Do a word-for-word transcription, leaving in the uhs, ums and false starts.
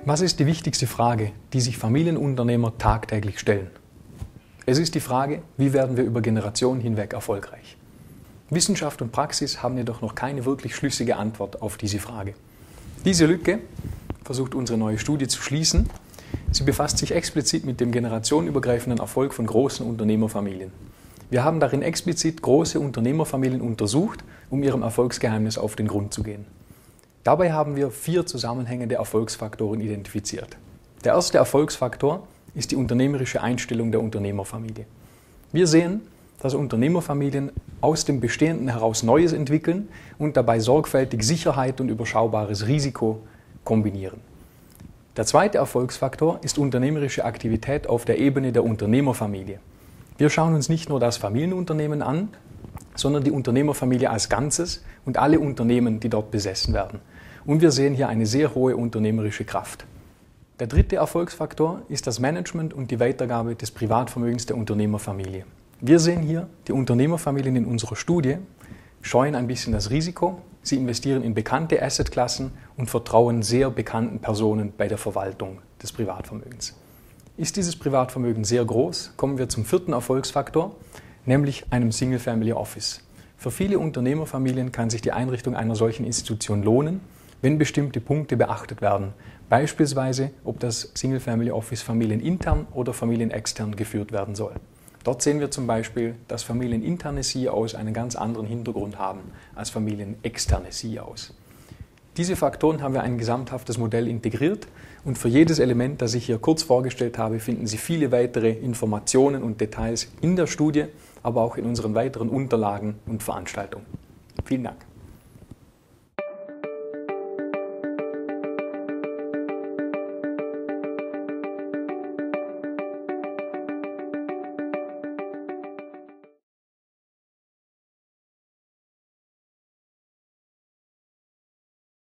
Was ist die wichtigste Frage, die sich Familienunternehmer tagtäglich stellen? Es ist die Frage, wie werden wir über Generationen hinweg erfolgreich? Wissenschaft und Praxis haben jedoch noch keine wirklich schlüssige Antwort auf diese Frage. Diese Lücke versucht unsere neue Studie zu schließen. Sie befasst sich explizit mit dem generationenübergreifenden Erfolg von großen Unternehmerfamilien. Wir haben darin explizit große Unternehmerfamilien untersucht, um ihrem Erfolgsgeheimnis auf den Grund zu gehen. Dabei haben wir vier zusammenhängende Erfolgsfaktoren identifiziert. Der erste Erfolgsfaktor ist die unternehmerische Einstellung der Unternehmerfamilie. Wir sehen, dass Unternehmerfamilien aus dem Bestehenden heraus Neues entwickeln und dabei sorgfältig Sicherheit und überschaubares Risiko kombinieren. Der zweite Erfolgsfaktor ist unternehmerische Aktivität auf der Ebene der Unternehmerfamilie. Wir schauen uns nicht nur das Familienunternehmen an, sondern die Unternehmerfamilie als Ganzes und alle Unternehmen, die dort besessen werden. Und wir sehen hier eine sehr hohe unternehmerische Kraft. Der dritte Erfolgsfaktor ist das Management und die Weitergabe des Privatvermögens der Unternehmerfamilie. Wir sehen hier, die Unternehmerfamilien in unserer Studie scheuen ein bisschen das Risiko, sie investieren in bekannte Assetklassen und vertrauen sehr bekannten Personen bei der Verwaltung des Privatvermögens. Ist dieses Privatvermögen sehr groß, kommen wir zum vierten Erfolgsfaktor, nämlich einem Single-Family Office. Für viele Unternehmerfamilien kann sich die Einrichtung einer solchen Institution lohnen, wenn bestimmte Punkte beachtet werden. Beispielsweise, ob das Single-Family Office familienintern oder familienextern geführt werden soll. Dort sehen wir zum Beispiel, dass familieninterne C E Os einen ganz anderen Hintergrund haben als familienexterne C E Os. Diese Faktoren haben wir in ein gesamthaftes Modell integriert und für jedes Element, das ich hier kurz vorgestellt habe, finden Sie viele weitere Informationen und Details in der Studie, aber auch in unseren weiteren Unterlagen und Veranstaltungen. Vielen Dank.